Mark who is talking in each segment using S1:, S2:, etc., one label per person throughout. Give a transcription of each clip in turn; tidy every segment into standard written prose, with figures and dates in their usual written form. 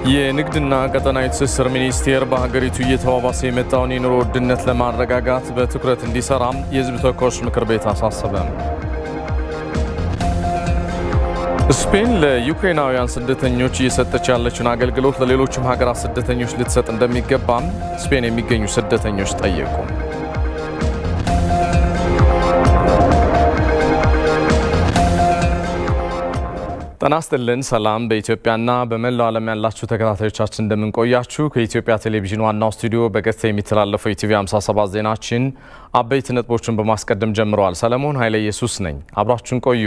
S1: የንግድና ቀጠናዊ ትስስር ሚኒስቴር በሀገሪቱ እየተባባሰ የመጣውን የኑሮ ውድነት ለማረጋጋት በትኩረት እንዲሰራ የሕዝብ ተወካዮች ምክር ቤት አሳሰበ። ስፔን ለዩክሬናውያን ስደተኞች እየሰጠች ያለችውን አገልግሎት ለሌሎችም ሀገራት ስደተኞች ልትሰጥ እንደሚገባ ስፔን የሚገኙ ስደተኞች ጠየቁ። ጤና ይስጥልን ሰላም በኢትዮጵያና በመላው ዓለም ያላችሁ ተከታታዮቻችን እንደምን ቆያችሁ ከኢትዮጵያ ቴሌቪዥን ዋናው ስቱዲዮ በቀጥታ የሚተላለፈው ኢቲቪ 57 ዜናችን አበይት ነጥቦችን በማስቀደም ጀምሯል። ሰለሞን ኃይለ ኢየሱስ ነኝ አብራችሁን ቆዩ።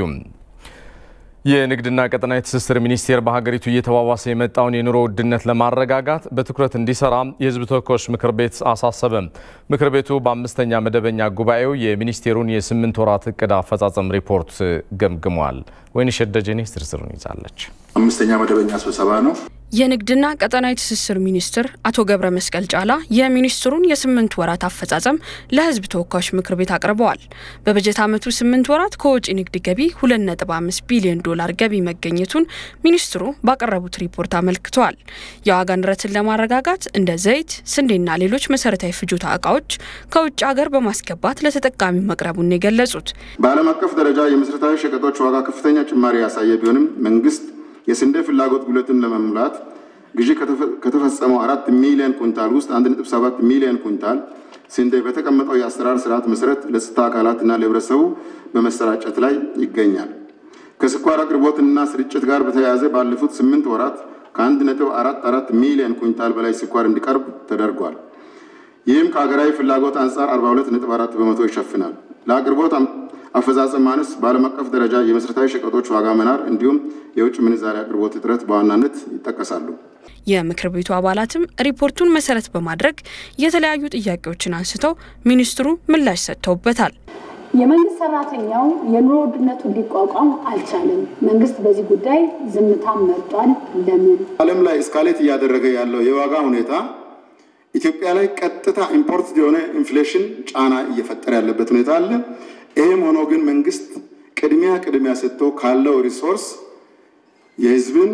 S1: የንግድና ቀጠናዊ ትስስር ሚኒስቴር በሀገሪቱ እየተባባሰ የመጣውን የኑሮ ውድነት ለማረጋጋት በትኩረት እንዲሰራ የሕዝብ ተወካዮች ምክር ቤት አሳሰበ። ምክር ቤቱ በአምስተኛ መደበኛ ጉባኤው የሚኒስቴሩን የ8 ወራት እቅድ አፈጻጸም ሪፖርት ገምግሟል። ወይንሸት ደጀኔ ዝርዝሩን ይዛለች።
S2: አምስተኛ መደበኛ ስብሰባ ነው።
S3: የንግድና ቀጠናዊ ትስስር ሚኒስትር አቶ ገብረ መስቀል ጫላ የሚኒስትሩን የ8 ወራት አፈጻጸም ለሕዝብ ተወካዮች ምክር ቤት አቅርበዋል። በበጀት ዓመቱ 8 ወራት ከወጪ ንግድ ገቢ 2.5 ቢሊዮን ዶላር ገቢ መገኘቱን ሚኒስትሩ ባቀረቡት ሪፖርት አመልክተዋል። የዋጋ ንረትን ለማረጋጋት እንደ ዘይት፣ ስንዴና ሌሎች መሰረታዊ ፍጆታ ዕቃዎች ከውጭ ሀገር በማስገባት ለተጠቃሚው መቅረቡን የገለጹት
S2: በዓለም አቀፍ ደረጃ የመሰረታዊ ሸቀጦች ዋጋ ከፍተኛ ጭማሪ ያሳየ ቢሆንም መንግስት የስንዴ ፍላጎት ጉለትን ለመሙላት ግዢ ከተፈጸመው 4 ሚሊዮን ኩንታል ውስጥ 1.7 ሚሊዮን ኩንታል ስንዴ በተቀመጠው የአሰራር ስርዓት መሰረት ለጸጥታ አካላትና ለህብረተሰቡ በመሰራጨት ላይ ይገኛል። ከስኳር አቅርቦትና ስርጭት ጋር በተያያዘ ባለፉት 8 ወራት ከ1.44 ሚሊዮን ኩንታል በላይ ስኳር እንዲቀርብ ተደርጓል። ይህም ከሀገራዊ ፍላጎት አንጻር 42.4 በመቶ ይሸፍናል። ለአቅርቦት አፈጻጸም ማነስ በዓለም አቀፍ ደረጃ የመሰረታዊ ሸቀጦች ዋጋ መናር እንዲሁም የውጭ ምንዛሪ አቅርቦት እጥረት በዋናነት ይጠቀሳሉ።
S3: የምክር ቤቱ አባላትም ሪፖርቱን መሰረት በማድረግ የተለያዩ ጥያቄዎችን አንስተው ሚኒስትሩ ምላሽ ሰጥተውበታል።
S4: የመንግስት ሰራተኛው የኑሮ ውድነቱ ሊቋቋም አልቻለም። መንግስት በዚህ ጉዳይ ዝምታ መርጧል። ለምን?
S2: ዓለም ላይ እስካሌት እያደረገ ያለው የዋጋ ሁኔታ ኢትዮጵያ ላይ ቀጥታ ኢምፖርት የሆነ ኢንፍሌሽን ጫና እየፈጠረ ያለበት ሁኔታ አለ። ይሄም ሆኖ ግን መንግስት ቅድሚያ ሰጥቶ ካለው ሪሶርስ የህዝብን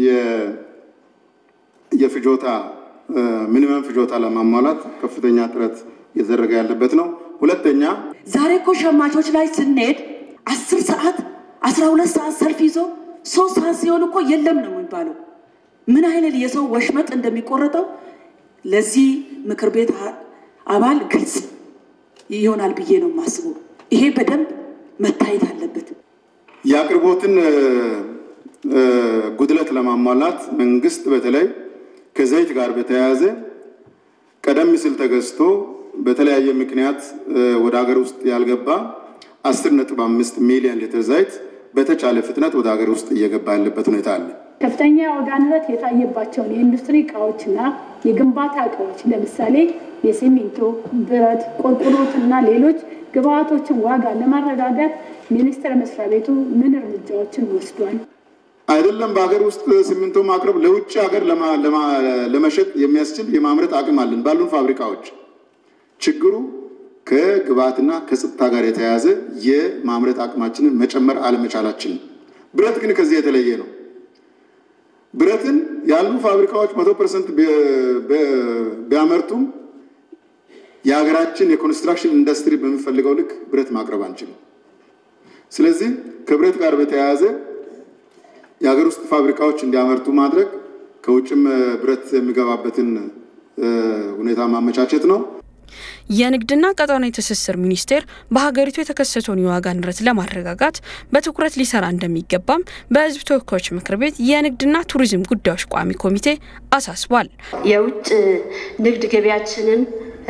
S2: የፍጆታ ሚኒመም ፍጆታ ለማሟላት ከፍተኛ ጥረት እየተደረገ ያለበት ነው። ሁለተኛ
S5: ዛሬ እኮ ሸማቾች ላይ ስንሄድ 10 ሰዓት 12 ሰዓት ሰልፍ ይዞ 3 ሰዓት ሲሆን እኮ የለም ነው የሚባለው። ምን አይነት የሰው ወሽመጥ እንደሚቆረጠው ለዚህ ምክር ቤት አባል ግልጽ ይሆናል ብዬ ነው የማስበው። ይሄ በደንብ መታየት አለበት።
S2: የአቅርቦትን ጉድለት ለማሟላት መንግስት በተለይ ከዘይት ጋር በተያያዘ ቀደም ሲል ተገዝቶ በተለያየ ምክንያት ወደ ሀገር ውስጥ ያልገባ 10.5 ሚሊዮን ሊትር ዘይት በተቻለ ፍጥነት ወደ ሀገር ውስጥ እየገባ ያለበት ሁኔታ አለ።
S4: ከፍተኛ የዋጋ ንረት የታየባቸውን የኢንዱስትሪ ዕቃዎችና የግንባታ ዕቃዎች ለምሳሌ የሲሚንቶ፣ ብረት፣ ቆርቆሮና ሌሎች ግብአቶችን ዋጋ ለማረጋጋት ሚኒስቴር መስሪያ ቤቱ ምን እርምጃዎችን ወስዷል?
S2: አይደለም በአገር ውስጥ ሲሚንቶ ማቅረብ ለውጭ ሀገር ለመሸጥ የሚያስችል የማምረት አቅም አለን ባሉን ፋብሪካዎች። ችግሩ ከግብአትና ከጸጥታ ጋር የተያያዘ የማምረት አቅማችንን መጨመር አለመቻላችን። ብረት ግን ከዚህ የተለየ ነው። ብረትን ያሉ ፋብሪካዎች 100% ቢያመርቱም የሀገራችን የኮንስትራክሽን ኢንዱስትሪ በሚፈልገው ልክ ብረት ማቅረብ አንችልም። ስለዚህ ከብረት ጋር በተያያዘ የሀገር ውስጥ ፋብሪካዎች እንዲያመርቱ ማድረግ ከውጭም ብረት የሚገባበትን ሁኔታ ማመቻቸት ነው።
S3: የንግድና ቀጠናዊ ትስስር ሚኒስቴር በሀገሪቱ የተከሰተውን የዋጋ ንረት ለማረጋጋት በትኩረት ሊሰራ እንደሚገባም በሕዝብ ተወካዮች ምክር ቤት የንግድና ቱሪዝም ጉዳዮች ቋሚ ኮሚቴ አሳስቧል።
S6: የውጭ ንግድ ገቢያችንን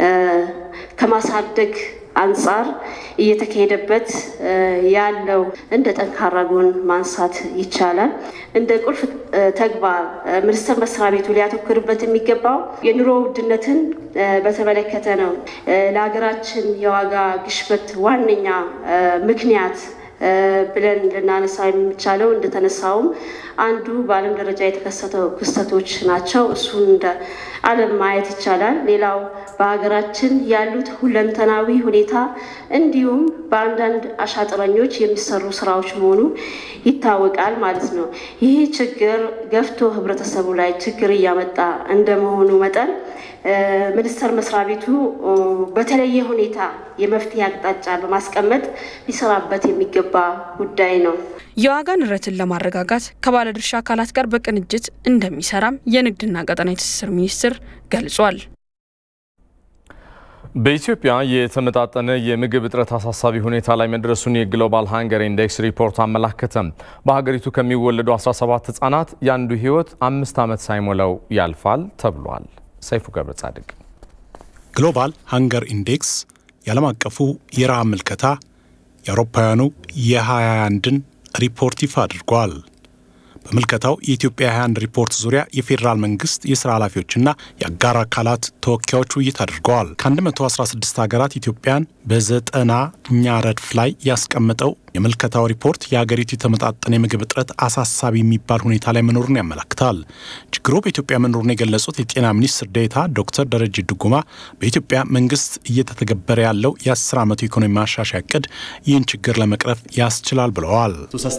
S6: ከማሳደግ አንጻር እየተካሄደበት ያለው እንደ ጠንካራ ጎን ማንሳት ይቻላል። እንደ ቁልፍ ተግባር ሚኒስቴር መስሪያ ቤቱ ሊያተኩርበት የሚገባው የኑሮ ውድነትን በተመለከተ ነው። ለሀገራችን የዋጋ ግሽበት ዋነኛ ምክንያት ብለን ልናነሳ የሚቻለው እንደተነሳውም አንዱ በዓለም ደረጃ የተከሰተው ክስተቶች ናቸው። እሱን እንደ ዓለም ማየት ይቻላል። ሌላው በሀገራችን ያሉት ሁለንተናዊ ሁኔታ እንዲሁም በአንዳንድ አሻጥረኞች የሚሰሩ ስራዎች መሆኑ ይታወቃል ማለት ነው። ይህ ችግር ገፍቶ ህብረተሰቡ ላይ ችግር እያመጣ እንደመሆኑ መጠን ሚኒስቴር መስሪያ ቤቱ በተለየ ሁኔታ የመፍትሄ አቅጣጫ በማስቀመጥ ሊሰራበት የሚገባ ጉዳይ ነው።
S3: የዋጋ ንረትን ለማረጋጋት ከባለድርሻ አካላት ጋር በቅንጅት እንደሚሰራም የንግድና ቀጠናዊ ትስስር ሚኒስቴር ገልጿል።
S1: በኢትዮጵያ የተመጣጠነ የምግብ እጥረት አሳሳቢ ሁኔታ ላይ መድረሱን የግሎባል ሃንገር ኢንዴክስ ሪፖርት አመላከተ። በሀገሪቱ ከሚወለዱ 17 ህጻናት ያንዱ ህይወት 5 ዓመት ሳይሞላው ያልፋል ተብሏል። ሰይፉ ገብረ ጻድቅ።
S7: ግሎባል ሃንገር ኢንዴክስ የዓለም አቀፉ የረሃብ ምልከታ የአውሮፓውያኑ የ2021ን ሪፖርት ይፋ አድርጓል። በምልከታው የኢትዮጵያ 21 ሪፖርት ዙሪያ የፌዴራል መንግስት የሥራ ኃላፊዎችና የአጋር አካላት ተወካዮች ውይይት አድርገዋል። ከ116 ሀገራት ኢትዮጵያን በ90ኛ ረድፍ ላይ ያስቀመጠው የምልከታው ሪፖርት የሀገሪቱ የተመጣጠነ የምግብ እጥረት አሳሳቢ የሚባል ሁኔታ ላይ መኖሩን ያመለክታል። ችግሩ በኢትዮጵያ መኖሩን የገለጹት የጤና ሚኒስትር ዴኤታ ዶክተር ደረጀ ድጉማ በኢትዮጵያ መንግስት እየተተገበረ ያለው የ10 ዓመቱ ኢኮኖሚ ማሻሻያ ዕቅድ ይህን ችግር ለመቅረፍ ያስችላል ብለዋል።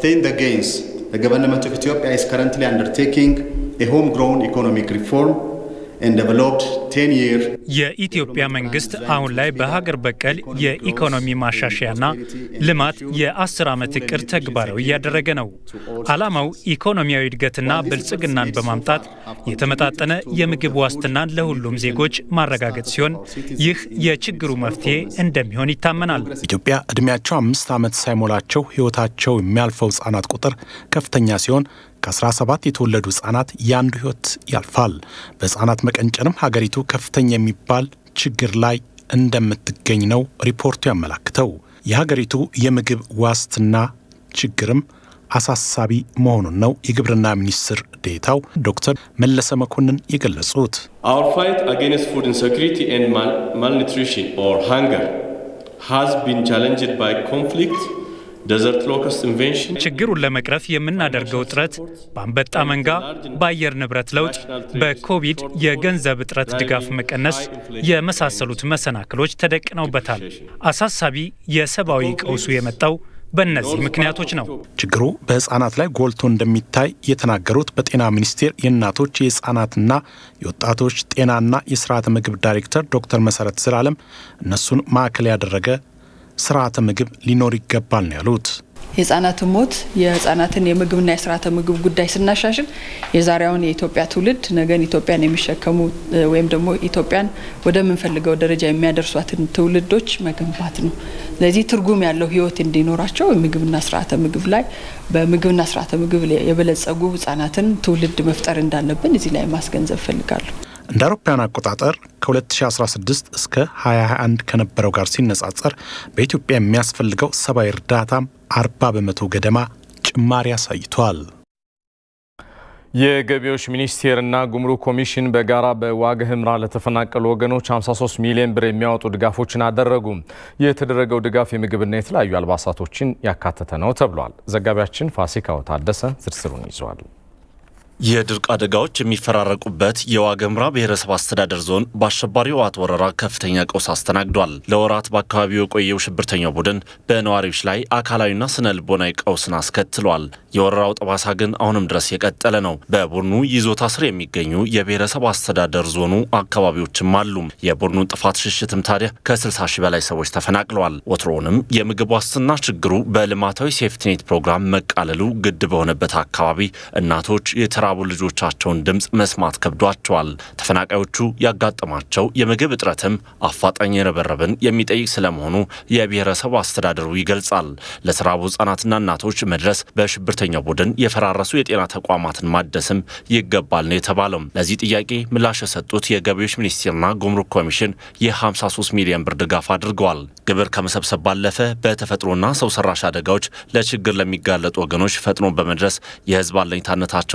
S8: The government of Ethiopia is currently undertaking a homegrown economic reform and developed 10-year
S9: የኢትዮጵያ መንግስት አሁን ላይ በሀገር በቀል የኢኮኖሚ ማሻሻያና ልማት የ10 ዓመት ዕቅድ ተግባራዊ እያደረገ ነው። ዓላማው ኢኮኖሚያዊ እድገትና ብልጽግናን በማምጣት የተመጣጠነ የምግብ ዋስትናን ለሁሉም ዜጎች ማረጋገጥ ሲሆን ይህ የችግሩ መፍትሄ እንደሚሆን ይታመናል።
S7: ኢትዮጵያ እድሜያቸው 5 ዓመት ሳይሞላቸው ህይወታቸው የሚያልፈው ህጻናት ቁጥር ከፍተኛ ሲሆን ከ17 የተወለዱ ህጻናት ያንዱ ህይወት ያልፋል። በህጻናት መቀንጨንም ሀገሪቱ ከፍተኛ የሚባል ችግር ላይ እንደምትገኝ ነው ሪፖርቱ ያመላክተው። የሀገሪቱ የምግብ ዋስትና ችግርም አሳሳቢ መሆኑን ነው የግብርና ሚኒስትር ዴኤታው ዶክተር መለሰ መኮንን የገለጹት።
S10: Our fight against food insecurity and malnutrition or hunger has been challenged by conflict, desert locust invasion.
S9: ችግሩን ለመቅረፍ የምናደርገው ጥረት በአንበጣ መንጋ፣ በአየር ንብረት ለውጥ፣ በኮቪድ የገንዘብ እጥረት ድጋፍ መቀነስ የመሳሰሉት መሰናክሎች ተደቅነውበታል። አሳሳቢ የሰብአዊ ቀውሱ የመጣው በእነዚህ ምክንያቶች ነው።
S7: ችግሩ በህፃናት ላይ ጎልቶ እንደሚታይ የተናገሩት በጤና ሚኒስቴር የእናቶች የህፃናትና የወጣቶች ጤናና የስርዓተ ምግብ ዳይሬክተር ዶክተር መሰረት ዘላለም እነሱን ማዕከል ያደረገ ስርዓተ ምግብ ሊኖር ይገባል ነው ያሉት።
S11: የህፃናት ሞት የህፃናትን የምግብና የስርዓተ ምግብ ጉዳይ ስናሻሽል የዛሬውን የኢትዮጵያ ትውልድ ነገን ኢትዮጵያን የሚሸከሙ ወይም ደግሞ ኢትዮጵያን ወደ ምንፈልገው ደረጃ የሚያደርሷትን ትውልዶች መገንባት ነው። ለዚህ ትርጉም ያለው ህይወት እንዲኖራቸው የምግብና ስርዓተ ምግብ ላይ በምግብና ስርዓተ ምግብ የበለጸጉ ህፃናትን ትውልድ መፍጠር እንዳለብን እዚህ ላይ ማስገንዘብ ፈልጋለሁ።
S7: እንደ አውሮፓውያን አቆጣጠር ከ2016 እስከ 2021 ከነበረው ጋር ሲነጻጸር በኢትዮጵያ የሚያስፈልገው ሰብአዊ እርዳታም 40% ገደማ ጭማሪ አሳይቷል።
S1: የገቢዎች ሚኒስቴርና ጉምሩክ ኮሚሽን በጋራ በዋግ ኽምራ ለተፈናቀሉ ወገኖች 53 ሚሊዮን ብር የሚያወጡ ድጋፎችን አደረጉ። የተደረገው ድጋፍ የምግብና የተለያዩ አልባሳቶችን ያካተተ ነው ተብሏል። ዘጋቢያችን ፋሲካው ታደሰ ዝርዝሩን ይዟል።
S12: የድርቅ አደጋዎች የሚፈራረቁበት የዋግ ኽምራ ብሔረሰብ አስተዳደር ዞን በአሸባሪው ህወሓት ወረራ ከፍተኛ ቀውስ አስተናግዷል። ለወራት በአካባቢው የቆየው ሽብርተኛው ቡድን በነዋሪዎች ላይ አካላዊና ስነ ልቦናዊ ቀውስን አስከትሏል። የወረራው ጠባሳ ግን አሁንም ድረስ የቀጠለ ነው። በቡድኑ ይዞታ ስር የሚገኙ የብሔረሰብ አስተዳደር ዞኑ አካባቢዎችም አሉ። የቡድኑ ጥፋት ሽሽትም ታዲያ ከ60 ሺህ በላይ ሰዎች ተፈናቅለዋል። ወትሮውንም የምግብ ዋስትና ችግሩ በልማታዊ ሴፍቲኔት ፕሮግራም መቃለሉ ግድ በሆነበት አካባቢ እናቶች የተራቡ ልጆቻቸውን ድምጽ መስማት ከብዷቸዋል። ተፈናቃዮቹ ያጋጠማቸው የምግብ እጥረትም አፋጣኝ ርብርብን የሚጠይቅ ስለመሆኑ የብሔረሰብ አስተዳደሩ ይገልጻል። ለተራቡ ህጻናትና እናቶች መድረስ በሽብርተኛው ቡድን የፈራረሱ የጤና ተቋማትን ማደስም ይገባል ነው የተባለው። ለዚህ ጥያቄ ምላሽ የሰጡት የገቢዎች ሚኒስቴርና ጉምሩክ ኮሚሽን የ53 ሚሊዮን ብር ድጋፍ አድርገዋል። ግብር ከመሰብሰብ ባለፈ በተፈጥሮና ሰው ሰራሽ አደጋዎች ለችግር ለሚጋለጡ ወገኖች ፈጥኖ በመድረስ የህዝብ አለኝታነታቸውን ያሳዩ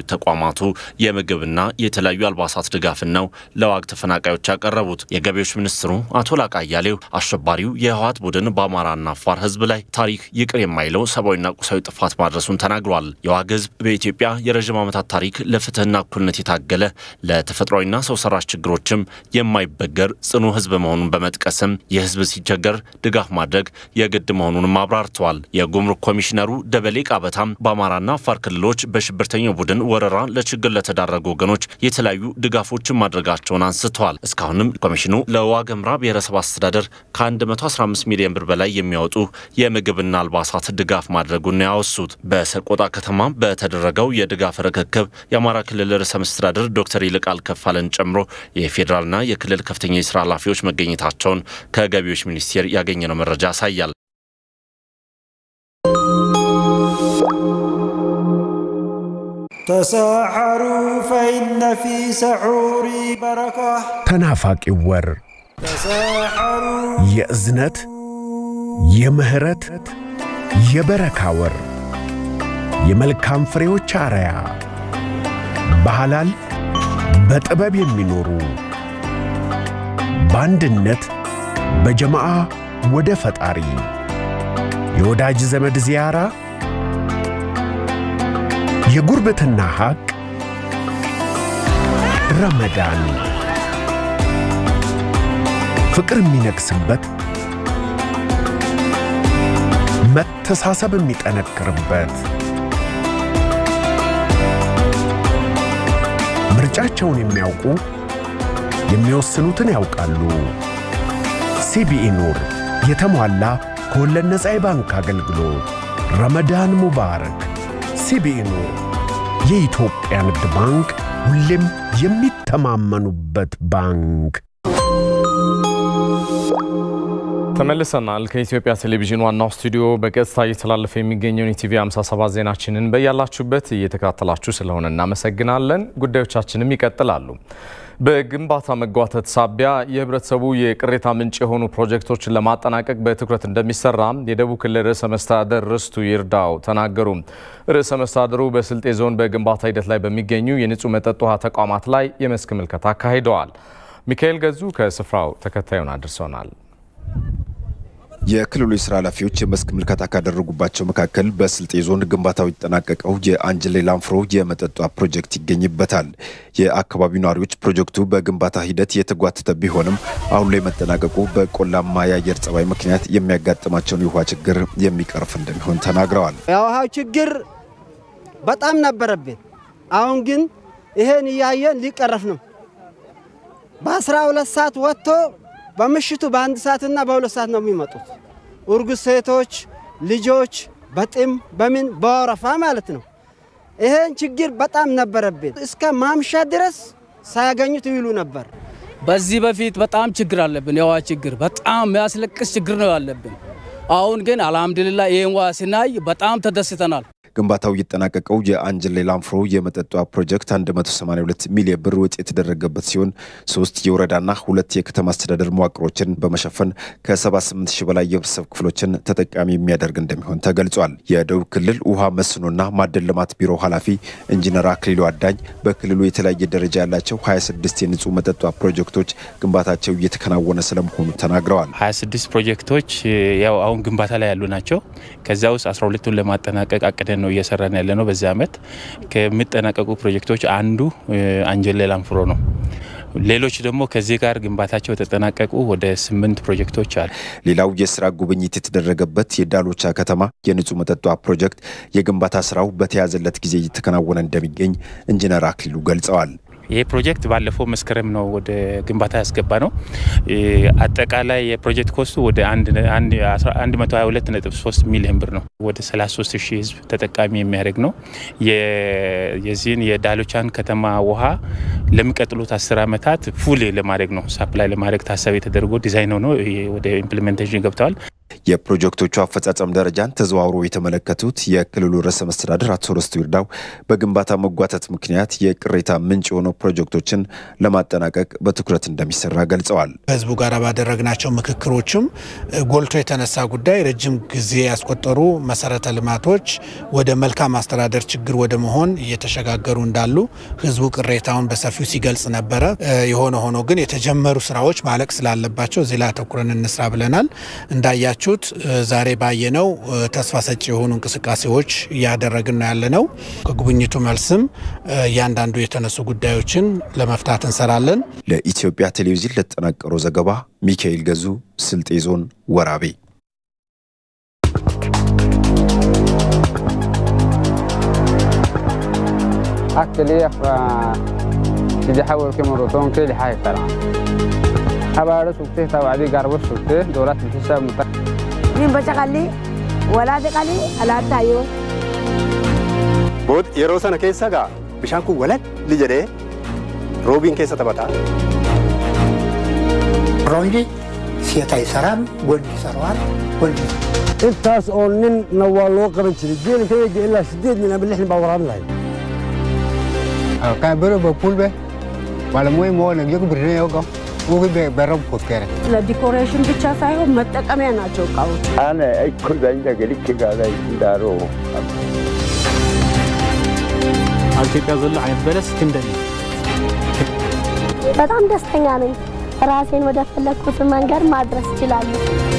S12: ያሳዩት ተቋማቱ የምግብና የተለያዩ አልባሳት ድጋፍን ነው ለዋግ ተፈናቃዮች ያቀረቡት። የገቢዎች ሚኒስትሩ አቶ ላቃ አያሌው አሸባሪው የህወሓት ቡድን በአማራና አፋር ህዝብ ላይ ታሪክ ይቅር የማይለው ሰብአዊና ቁሳዊ ጥፋት ማድረሱን ተናግሯል። የዋግ ህዝብ በኢትዮጵያ የረጅም ዓመታት ታሪክ ለፍትህና እኩልነት የታገለ ለተፈጥሯዊና ሰው ሰራሽ ችግሮችም የማይበገር ጽኑ ህዝብ መሆኑን በመጥቀስም የህዝብ ሲቸገር ድጋፍ ማድረግ የግድ መሆኑንም አብራርተዋል። የጉምሩክ ኮሚሽነሩ ደበሌ ቃበታም በአማራና አፋር ክልሎች በሽብርተኛው ቡድን ወረራ ለችግር ለተዳረጉ ወገኖች የተለያዩ ድጋፎችን ማድረጋቸውን አንስተዋል። እስካሁንም ኮሚሽኑ ለዋግ ኽምራ ብሔረሰብ አስተዳደር ከ115 ሚሊዮን ብር በላይ የሚያወጡ የምግብና አልባሳት ድጋፍ ማድረጉን ያወሱት። በሰቆጣ ከተማ በተደረገው የድጋፍ ርክክብ የአማራ ክልል ርዕሰ መስተዳድር ዶክተር ይልቃል ከፋለን ጨምሮ የፌዴራልና የክልል ከፍተኛ የስራ ኃላፊዎች መገኘታቸውን ከገቢዎች ሚኒስቴር ያገኘነው መረጃ ያሳያል።
S13: تساحروا فإن في سحوري بركة
S14: تنافق ور يأزنت يمهرت يبركة ور يملكام فريو چاريا بحلال بطبب يمينورو باندنت بجماعة وده فتاري يوداج زمد زيارة يغربتنا حق رمضان فكر منك سبت متساسب ميتنكربت ምርጫቸውን የሚያውቁ የሚወስኑትን ያውቃሉ። ሲቢኢ ኑር የተሟላ ከወለድ ነፃ ባንክ አገልግሎት ረመዳን ሙባረክ። ሲቢኢ ኑር የኢትዮጵያ ንግድ ባንክ ሁሌም የሚተማመኑበት ባንክ።
S1: ተመልሰናል። ከኢትዮጵያ ቴሌቪዥን ዋናው ስቱዲዮ በቀጥታ እየተላለፈ የሚገኘው ኢቲቪ 57 ዜናችንን በያላችሁበት እየተከታተላችሁ ስለሆነ እናመሰግናለን። ጉዳዮቻችንም ይቀጥላሉ። በግንባታ መጓተት ሳቢያ የህብረተሰቡ የቅሬታ ምንጭ የሆኑ ፕሮጀክቶችን ለማጠናቀቅ በትኩረት እንደሚሰራ የደቡብ ክልል ርዕሰ መስተዳድር ርስቱ ይርዳው ተናገሩ። ርዕሰ መስተዳድሩ በስልጤ ዞን በግንባታ ሂደት ላይ በሚገኙ የንጹህ መጠጥ ውሃ ተቋማት ላይ የመስክ ምልከታ አካሂደዋል። ሚካኤል ገዙ ከስፍራው ተከታዩን አድርሶናል።
S15: የክልሉ የስራ ኃላፊዎች የመስክ ምልከታ ካደረጉባቸው መካከል በስልጤ ዞን ግንባታው የተጠናቀቀው የአንጀሌ ላንፍሮ የመጠጥ ውሃ ፕሮጀክት ይገኝበታል። የአካባቢው ነዋሪዎች ፕሮጀክቱ በግንባታ ሂደት የተጓተተ ቢሆንም አሁን ላይ መጠናቀቁ በቆላማ የአየር ጸባይ ምክንያት የሚያጋጥማቸውን የውሃ ችግር የሚቀርፍ እንደሚሆን ተናግረዋል።
S16: የውሃው ችግር በጣም ነበረብን። አሁን ግን ይሄን ያየን ሊቀረፍ ነው። በ12 ሰዓት ወጥቶ በመሽቱ በአንድ ሰዓትና በ2 ሰዓት ነው የሚመጡት። እርጉዝ ሴቶች ልጆች በጥም በምን በወረፋ ማለት ነው። ይሄን ችግር በጣም ነበረብን። እስከ ማምሻ ድረስ ሳያገኙት ይውሉ ነበር።
S17: በዚህ በፊት በጣም ችግር አለብን። የውሃ ችግር በጣም ያስለቅስ ችግር ነው ያለብን። አሁን ግን አልሐምዱሊላህ ይሄን ውሃ ሲናይ በጣም ተደስተናል።
S15: ግንባታው የተጠናቀቀው የአንጀሌ ላንፍሮ የመጠጥ ውሃ ፕሮጀክት 182 ሚሊዮን ብር ወጪ የተደረገበት ሲሆን 3 የወረዳና 2 የከተማ አስተዳደር መዋቅሮችን በመሸፈን ከ78000 በላይ የህብረተሰብ ክፍሎችን ተጠቃሚ የሚያደርግ እንደሚሆን ተገልጿል። የደቡብ ክልል ውሃ መስኖና ማዕድን ልማት ቢሮ ኃላፊ ኢንጂነር አክሊሉ አዳኝ በክልሉ የተለያየ ደረጃ ያላቸው 26 የንጹህ መጠጥ ውሃ ፕሮጀክቶች ግንባታቸው እየተከናወነ ስለመሆኑ ተናግረዋል።
S18: 26 ፕሮጀክቶች ያው አሁን ግንባታ ላይ ያሉ ናቸው። ከዛ ውስጥ 12ቱን ለማጠናቀቅ አቅደን ነው እየሰራን ያለነው። በዚህ አመት ከሚጠናቀቁ ፕሮጀክቶች አንዱ አንጀሌ ላንፍሮ ነው። ሌሎች ደግሞ ከዚህ ጋር ግንባታቸው ተጠናቀቁ ወደ 8 ፕሮጀክቶች አሉ።
S15: ሌላው የስራ ጉብኝት የተደረገበት የዳሎቻ ከተማ የንጹህ መጠጥ ውሃ ፕሮጀክት የግንባታ ስራው በተያዘለት ጊዜ እየተከናወነ እንደሚገኝ ኢንጂነር አክሊሉ ገልጸዋል።
S18: ይሄ ፕሮጀክት ባለፈው መስከረም ነው ወደ ግንባታ ያስገባ ነው። አጠቃላይ የፕሮጀክት ኮስቱ ወደ 122.3 ሚሊዮን ብር ነው። ወደ 33000 ህዝብ ተጠቃሚ የሚያደርግ ነው። የዚህን የዳሎቻን ከተማ ውሃ ለሚቀጥሉት 10 አመታት ፉል ለማድረግ ነው፣ ሳፕላይ ለማድረግ ታሳቢ ተደርጎ ዲዛይን ሆኖ ወደ ኢምፕሊሜንቴሽን ገብተዋል።
S15: የፕሮጀክቶቹ አፈጻጸም ደረጃን ተዘዋውሮ የተመለከቱት የክልሉ ርዕሰ መስተዳድር አቶ ርስቱ ይርዳው በግንባታ መጓተት ምክንያት የቅሬታ ምንጭ የሆኑ ፕሮጀክቶችን ለማጠናቀቅ በትኩረት እንደሚሰራ ገልጸዋል።
S19: ህዝቡ ጋር ባደረግናቸው ምክክሮችም ጎልቶ የተነሳ ጉዳይ ረጅም ጊዜ ያስቆጠሩ መሰረተ ልማቶች ወደ መልካም አስተዳደር ችግር ወደ መሆን እየተሸጋገሩ እንዳሉ ህዝቡ ቅሬታውን በሰፊው ሲገልጽ ነበረ። የሆነ ሆኖ ግን የተጀመሩ ስራዎች ማለቅ ስላለባቸው እዚህ ላይ አተኩረን እንስራ ብለናል። እንዳያችሁት ዛሬ ባየነው ተስፋ ሰጪ የሆኑ እንቅስቃሴዎች እያደረግን ነው ያለነው። ከጉብኝቱ መልስም እያንዳንዱ የተነሱ ጉዳዮችን ለመፍታት እንሰራለን።
S15: ለኢትዮጵያ ቴሌቪዥን ለተጠናቀረው ዘገባ ሚካኤል ገዙ፣ ስልጤ ዞን ወራቤ።
S20: أكلي إذا حاول كمرتون كل حاجة كلام أبغى سكته توعدي قرب سكته دولة الحساب مت
S21: مين بتشغلي ولا تقلي على تايو
S22: بود يروسنا كيسا جا بيشانكو ولد لجده روبين كيسا تبتا
S23: رونجي سيتاي سرام ولدي سروان ولدي
S24: إنتاس أولين نوالو قبل تريجين كي إلا شديد من قبل إحنا باوران لاي
S20: كان برو بقول به ولا موي مو نجيك بريني يوكو وقول به برام كوكيره
S21: لا ديكوريشن بتشافيه متكامل ناتشو كاو
S23: أنا أكل زين جالي كذا يدارو
S25: أنتي كذل عين بلس كندني
S26: በጣም ደስተኛ ነኝ ራሴን ወደ ፈለኩት መንገድ ማድረስ እችላለሁ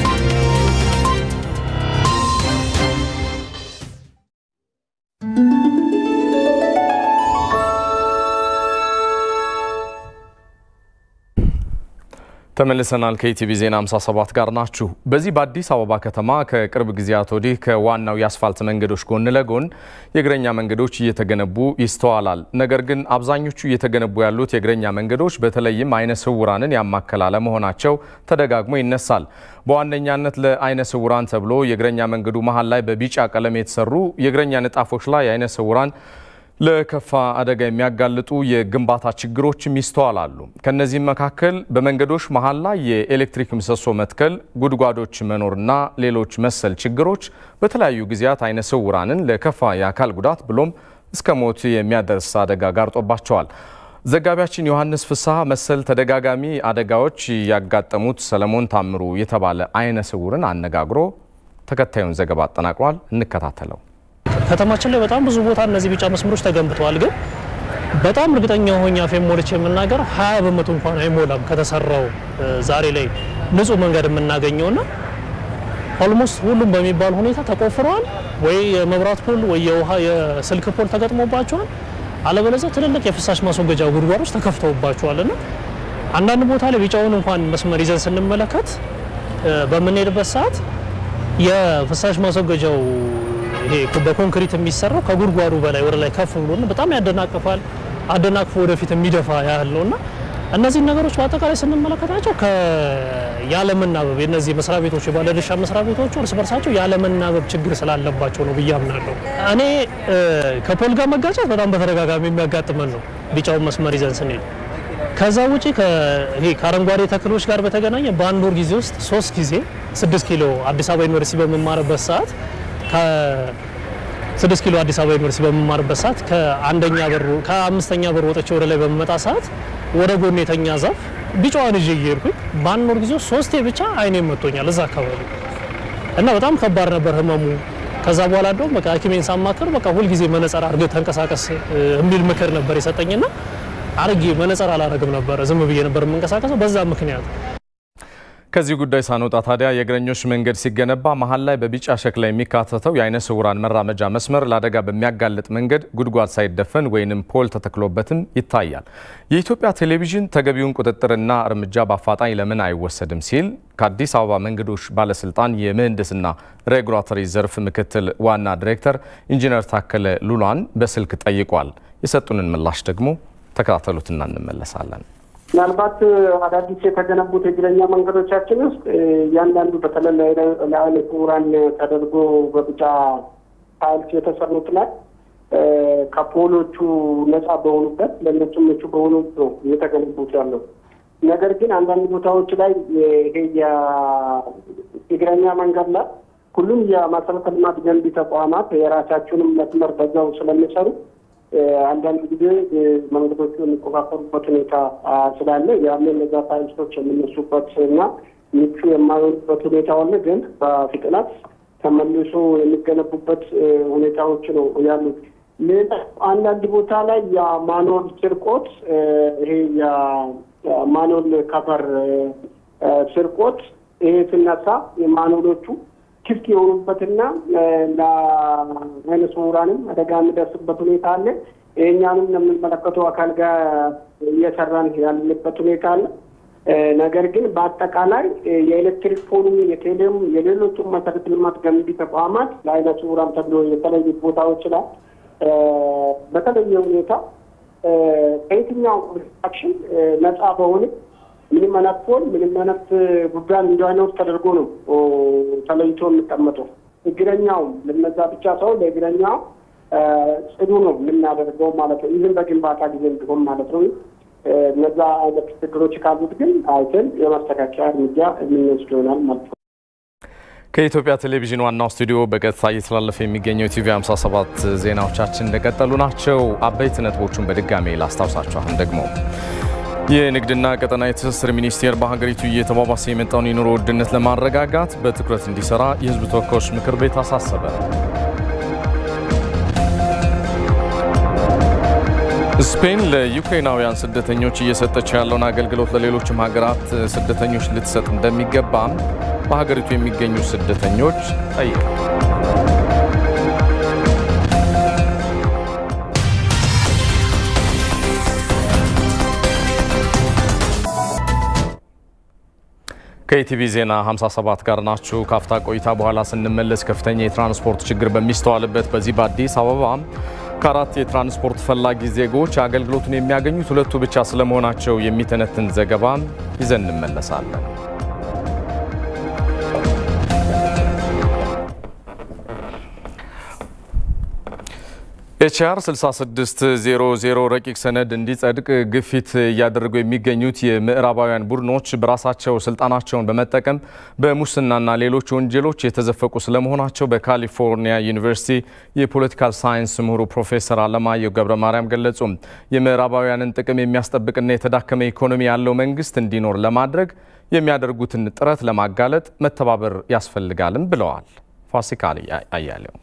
S1: ተመልሰናል። ከኢቲቪ ዜና 57 ጋር ናችሁ። በዚህ በአዲስ አበባ ከተማ ከቅርብ ጊዜያት ወዲህ ከዋናው የአስፋልት መንገዶች ጎን ለጎን የእግረኛ መንገዶች እየተገነቡ ይስተዋላል። ነገር ግን አብዛኞቹ እየተገነቡ ያሉት የእግረኛ መንገዶች በተለይም አይነ ስውራንን ያማከለ አለመሆናቸው ተደጋግሞ ይነሳል። በዋነኛነት ለአይነ ስውራን ተብሎ የእግረኛ መንገዱ መሃል ላይ በቢጫ ቀለም የተሰሩ የእግረኛ ንጣፎች ላይ አይነ ስውራን ለከፋ አደጋ የሚያጋልጡ የግንባታ ችግሮችም ይስተዋላሉ። ከነዚህም መካከል በመንገዶች መሃል ላይ የኤሌክትሪክ ምሰሶ መትከል፣ ጉድጓዶች መኖርና ሌሎች መሰል ችግሮች በተለያዩ ጊዜያት አይነ ስውራንን ለከፋ የአካል ጉዳት ብሎም እስከ ሞት የሚያደርስ አደጋ ጋርጦባቸዋል። ዘጋቢያችን ዮሐንስ ፍስሐ መሰል ተደጋጋሚ አደጋዎች ያጋጠሙት ሰለሞን ታምሩ የተባለ አይነ ስውርን አነጋግሮ ተከታዩን ዘገባ አጠናቅሯል። እንከታተለው።
S27: ከተማችን ላይ በጣም ብዙ ቦታ እነዚህ ቢጫ መስመሮች ተገንብተዋል። ግን በጣም እርግጠኛ ሆኜ አፌን ሞልቼ የምናገረው 20% እንኳን አይሞላም ከተሰራው ዛሬ ላይ ንጹህ መንገድ የምናገኘውና ኦልሞስት ሁሉም በሚባል ሁኔታ ተቆፍረዋል። ወይ የመብራት ፖል ወይ የውሃ የስልክ ፖል ተገጥሞባቸዋል። አለበለዚያ ትልልቅ የፍሳሽ ማስወገጃ ጉድጓዶች ተከፍተውባቸዋልና አንዳንድ ቦታ ላይ ቢጫውን እንኳን መስመር ይዘን ስንመለከት በምንሄድበት ሰዓት የፍሳሽ ማስወገጃው ይሄ በኮንክሪት የሚሰራው ከጉድጓዱ በላይ ወደ ላይ ከፍ ብሎ በጣም ያደናቅፋል። አደናቅፎ ወደፊት የሚደፋ ያህል ነውና እነዚህ ነገሮች በአጠቃላይ ስንመለከታቸው ያለመናበብ የነዚህ መስሪያ ቤቶች ባለድርሻ መስሪያ ቤቶች እርስ በርሳቸው ያለመናበብ ችግር ስላለባቸው ነው ብዬ አምናለሁ። እኔ ከፖል ጋር መጋጨት በጣም በተደጋጋሚ የሚያጋጥመን ነው ቢጫውን መስመር ይዘን ስንሄድ። ከዛ ውጪ ይሄ ከአረንጓዴ ተክሎች ጋር በተገናኘ በአንድ ወር ጊዜ ውስጥ 3 ጊዜ 6 ኪሎ አዲስ አበባ ዩኒቨርሲቲ በመማርበት ሰዓት ከ6 ኪሎ አዲስ አበባ ዩኒቨርሲቲ በመማርበት ሰዓት ከአምስተኛ በር ወጥቼ ወደ ላይ በመጣ ሰዓት ወደ ጎን የተኛ ዛፍ ቢጫዋን ይዤ እየሄድኩኝ በአንድ ወር ጊዜ 3 ብቻ አይኔ መጥቶኛል እዛ አካባቢ እና በጣም ከባድ ነበር ህመሙ። ከዛ በኋላ ደግሞ በቃ ሐኪሜን ሳማከር በቃ ሁሉ ጊዜ መነጽር አድርገህ ተንቀሳቀስ የሚል ምክር ነበር የሰጠኝና አርጌ መነጽር አላረግም ነበር፣ ዝም ብዬ ነበር የምንቀሳቀሰው በዛ ምክንያት።
S1: ከዚህ ጉዳይ ሳንወጣ ታዲያ የእግረኞች መንገድ ሲገነባ መሃል ላይ በቢጫ ሸክላ የሚካተተው የአይነ ስውራን መራመጃ መስመር ለአደጋ በሚያጋልጥ መንገድ ጉድጓድ ሳይደፈን ወይንም ፖል ተተክሎበትም ይታያል። የኢትዮጵያ ቴሌቪዥን ተገቢውን ቁጥጥርና እርምጃ በአፋጣኝ ለምን አይወሰድም ሲል ከአዲስ አበባ መንገዶች ባለስልጣን የምህንድስና ሬጉላቶሪ ዘርፍ ምክትል ዋና ዳይሬክተር ኢንጂነር ታከለ ሉላን በስልክ ጠይቋል። የሰጡንን ምላሽ ደግሞ ተከታተሉትና እንመለሳለን።
S28: ምናልባት አዳዲስ የተገነቡት የእግረኛ መንገዶቻችን ውስጥ ያንዳንዱ በተለይ ለአይነ ስውራን ተደርጎ በቢጫ ታይልስ የተሰሩት ላይ ከፖሎቹ ነፃ በሆኑበት ለእነሱ ምቹ በሆኑት ነው እየተገነቡት ያለው። ነገር ግን አንዳንድ ቦታዎች ላይ ይሄ የእግረኛ መንገድ ላይ ሁሉም የመሰረተ ልማት ገንቢ ተቋማት የራሳቸውንም መስመር በዛው ስለሚሰሩ አንዳንድ ጊዜ መንገዶቹ የሚቆፋፈሩበት ሁኔታ ስላለ ያለ እነዛ ፓይልቶች የሚነሱበት እና ምቹ የማይሆኑበት ሁኔታ አለ። ግን በፍጥነት ተመልሶ የሚገነቡበት ሁኔታዎች ነው ያሉት። ሌላ አንዳንድ ቦታ ላይ የማኑዋል ስርቆት ይሄ የማኑዋል ከቨር ስርቆት ይሄ ሲነሳ የማኑዋሎቹ ክፍት የሆኑበትና ለዓይነ ስውራንም አደጋ የሚደርስበት ሁኔታ አለ። ይሄኛንም የምንመለከተው አካል ጋር እየሰራን ያለበት ሁኔታ አለ። ነገር ግን በአጠቃላይ የኤሌክትሪክ ፖሉ የቴሌም የሌሎቹም መሰረተ ልማት ገንቢ ተቋማት ለዓይነ ስውራን ተብሎ የተለዩ ቦታዎች ላይ በተለየ ሁኔታ ከየትኛው አክሽን ነፃ በሆነ ምንም አይነት ፖል ምንም አይነት ጉዳይ እንዳይኖር ተደርጎ ነው ተለይቶ የሚቀመጠው። እግረኛው ለነዛ ብቻ ሳይሆን ለእግረኛው ጽዱ ነው የምናደርገው ማለት ነው። ይህን በግንባታ ጊዜ ቢሆን ማለት ነው። እነዛ አይነት ችግሮች ካሉት ግን አይተን የማስተካከያ እርምጃ የምንወስድ ይሆናል ማለት ነው።
S1: ከኢትዮጵያ ቴሌቪዥን ዋናው ስቱዲዮ በቀጥታ እየተላለፈ የሚገኘው ቲቪ 57 ዜናዎቻችን እንደቀጠሉ ናቸው። አበይት ነጥቦቹን በድጋሜ ላስታውሳችሁ። አሁን ደግሞ የንግድና ቀጠናዊ ትስስር ሚኒስቴር በሀገሪቱ እየተባባሰ የመጣውን የኑሮ ውድነት ለማረጋጋት በትኩረት እንዲሰራ የሕዝብ ተወካዮች ምክር ቤት አሳሰበ። ስፔን ለዩክሬናውያን ስደተኞች እየሰጠች ያለውን አገልግሎት ለሌሎችም ሀገራት ስደተኞች ልትሰጥ እንደሚገባ በሀገሪቱ የሚገኙ ስደተኞች ጠየቁ። ከኢቲቪ ዜና 57 ጋር ናችሁ። ካፍታ ቆይታ በኋላ ስንመለስ ከፍተኛ የትራንስፖርት ችግር በሚስተዋልበት በዚህ በአዲስ አበባ ከአራት የትራንስፖርት ፈላጊ ዜጎች አገልግሎቱን የሚያገኙት ሁለቱ ብቻ ስለመሆናቸው የሚተነትን ዘገባ ይዘን እንመለሳለን። ኤችአር 6600 ረቂቅ ሰነድ እንዲጸድቅ ግፊት እያደረጉ የሚገኙት የምዕራባውያን ቡድኖች በራሳቸው ስልጣናቸውን በመጠቀም በሙስናና ሌሎች ወንጀሎች የተዘፈቁ ስለመሆናቸው በካሊፎርኒያ ዩኒቨርሲቲ የፖለቲካል ሳይንስ ምሁሩ ፕሮፌሰር አለማየሁ ገብረማርያም ገለጹ። የምዕራባውያንን ጥቅም የሚያስጠብቅና የተዳከመ ኢኮኖሚ ያለው መንግስት እንዲኖር ለማድረግ የሚያደርጉትን ጥረት ለማጋለጥ መተባበር ያስፈልጋልም ብለዋል። ፋሲካ አያሌው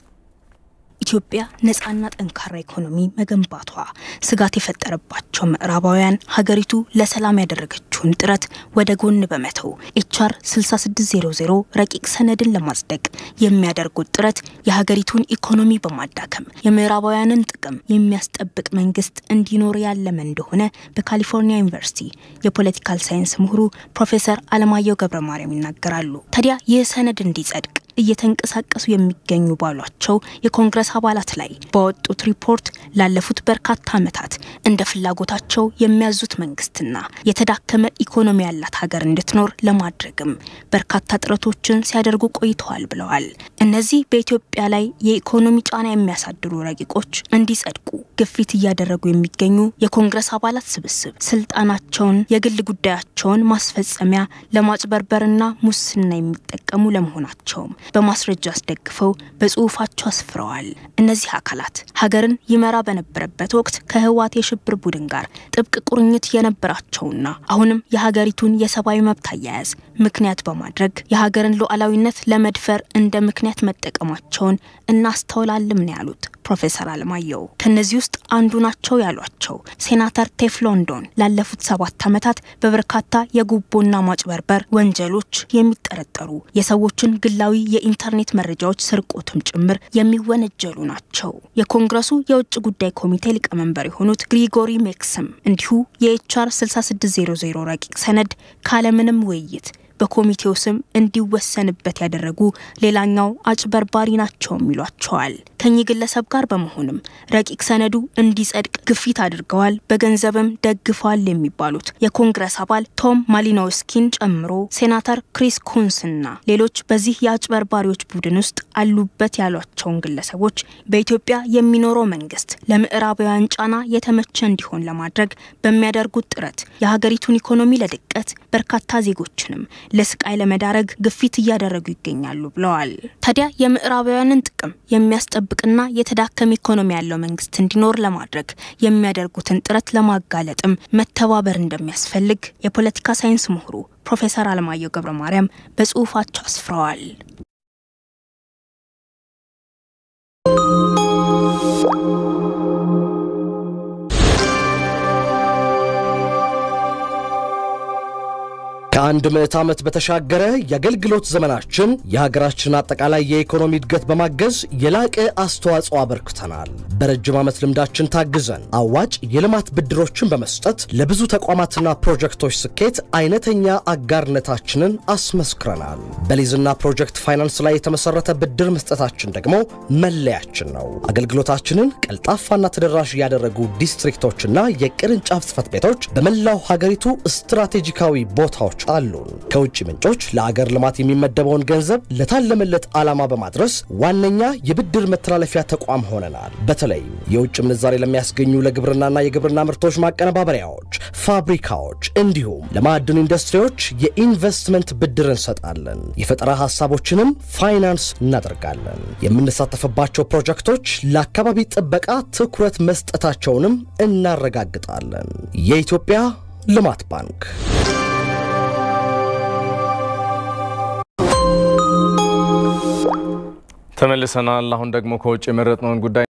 S2: ኢትዮጵያ ነፃና ጠንካራ ኢኮኖሚ መገንባቷ ስጋት የፈጠረባቸው ምዕራባውያን ሀገሪቱ ለሰላም ያደረገችውን ጥረት ወደ ጎን በመተው ኤችአር 6600 ረቂቅ ሰነድን ለማጽደቅ የሚያደርጉት ጥረት የሀገሪቱን ኢኮኖሚ በማዳከም የምዕራባውያንን ጥቅም የሚያስጠብቅ መንግስት እንዲኖር ያለመ እንደሆነ በካሊፎርኒያ ዩኒቨርሲቲ የፖለቲካል ሳይንስ ምሁሩ ፕሮፌሰር አለማየሁ ገብረማርያም ይናገራሉ። ታዲያ ይህ ሰነድ እንዲጸድቅ እየተንቀሳቀሱ የሚገኙ ባሏቸው የኮንግረስ አባላት ላይ በወጡት ሪፖርት ላለፉት በርካታ ዓመታት እንደ ፍላጎታቸው የሚያዙት መንግስትና የተዳከመ ኢኮኖሚ ያላት ሀገር እንድትኖር ለማድረግም በርካታ ጥረቶችን ሲያደርጉ ቆይተዋል ብለዋል። እነዚህ በኢትዮጵያ ላይ የኢኮኖሚ ጫና የሚያሳድሩ ረቂቆች እንዲጸድቁ ግፊት እያደረጉ የሚገኙ የኮንግረስ አባላት ስብስብ ስልጣናቸውን የግል ጉዳያቸውን ማስፈጸሚያ ለማጭበርበርና ሙስና የሚጠቀሙ ለመሆናቸው በማስረጃ አስደግፈው በጽሁፋቸው አስፍረዋል። እነዚህ አካላት ሀገርን ይመራ በነበረበት ወቅት ከህወሓት የሽብር ቡድን ጋር ጥብቅ ቁርኝት የነበራቸውና አሁንም የሀገሪቱን የሰብአዊ መብት አያያዝ ምክንያት በማድረግ የሀገርን ሉዓላዊነት ለመድፈር እንደ ምክንያት መጠቀማቸውን እናስተውላለን ነው ያሉት ፕሮፌሰር አለማየሁ። ከነዚህ ውስጥ አንዱ ናቸው ያሏቸው ሴናተር ቴፍሎንዶን ላለፉት 7 ዓመታት በበርካታ የጉቦና ማጭበርበር ወንጀሎች የሚጠረጠሩ የሰዎችን ግላዊ የኢንተርኔት መረጃዎች ስርቆትም ጭምር የሚወነጀሉ ናቸው። የኮንግረሱ የውጭ ጉዳይ ኮሚቴ ሊቀመንበር የሆኑት ግሪጎሪ ሜክስም እንዲሁ የኤችአር 6600 ረቂቅ ሰነድ ካለምንም ውይይት በኮሚቴው ስም እንዲወሰንበት ያደረጉ ሌላኛው አጭበርባሪ ናቸው ይሏቸዋል። ከኚ ግለሰብ ጋር በመሆንም ረቂቅ ሰነዱ እንዲጸድቅ ግፊት አድርገዋል በገንዘብም ደግፈዋል የሚባሉት የኮንግረስ አባል ቶም ማሊኖውስኪን ጨምሮ ሴናተር ክሪስ ኮንስና ሌሎች በዚህ የአጭበርባሪዎች ቡድን ውስጥ አሉበት ያሏቸውን ግለሰቦች በኢትዮጵያ የሚኖረው መንግስት ለምዕራባውያን ጫና የተመቸ እንዲሆን ለማድረግ በሚያደርጉት ጥረት የሀገሪቱን ኢኮኖሚ ለድቀት በርካታ ዜጎችንም ለስቃይ ለመዳረግ ግፊት እያደረጉ ይገኛሉ ብለዋል። ታዲያ የምዕራባውያንን ጥቅም የሚያስጠብቅና የተዳከመ ኢኮኖሚ ያለው መንግስት እንዲኖር ለማድረግ የሚያደርጉትን ጥረት ለማጋለጥም መተባበር እንደሚያስፈልግ የፖለቲካ ሳይንስ ምሁሩ ፕሮፌሰር አለማየሁ ገብረማርያም በጽሁፋቸው አስፍረዋል።
S3: ከአንድ ምዕት ዓመት በተሻገረ የአገልግሎት ዘመናችን የሀገራችን አጠቃላይ የኢኮኖሚ እድገት በማገዝ የላቀ አስተዋጽኦ አበርክተናል። በረጅም ዓመት ልምዳችን ታግዘን አዋጭ የልማት ብድሮችን በመስጠት ለብዙ ተቋማትና ፕሮጀክቶች ስኬት አይነተኛ አጋርነታችንን አስመስክረናል። በሊዝና ፕሮጀክት ፋይናንስ ላይ የተመሰረተ ብድር መስጠታችን ደግሞ መለያችን ነው። አገልግሎታችንን ቀልጣፋና ተደራሽ ያደረጉ ዲስትሪክቶችና የቅርንጫፍ ጽሕፈት ቤቶች በመላው ሀገሪቱ ስትራቴጂካዊ ቦታዎች አሉን። ከውጭ ምንጮች ለአገር ልማት የሚመደበውን ገንዘብ ለታለመለት ዓላማ በማድረስ ዋነኛ የብድር መተላለፊያ ተቋም ሆነናል። በተለይ የውጭ ምንዛሬ ለሚያስገኙ ለግብርናና የግብርና ምርቶች ማቀነባበሪያዎች፣ ፋብሪካዎች እንዲሁም ለማዕድን ኢንዱስትሪዎች የኢንቨስትመንት ብድር እንሰጣለን። የፈጠራ ሐሳቦችንም ፋይናንስ እናደርጋለን። የምንሳተፍባቸው ፕሮጀክቶች ለአካባቢ ጥበቃ ትኩረት መስጠታቸውንም እናረጋግጣለን። የኢትዮጵያ ልማት ባንክ
S1: ተመልሰናል። አሁን ደግሞ ከውጭ የመረጥነውን ጉዳይ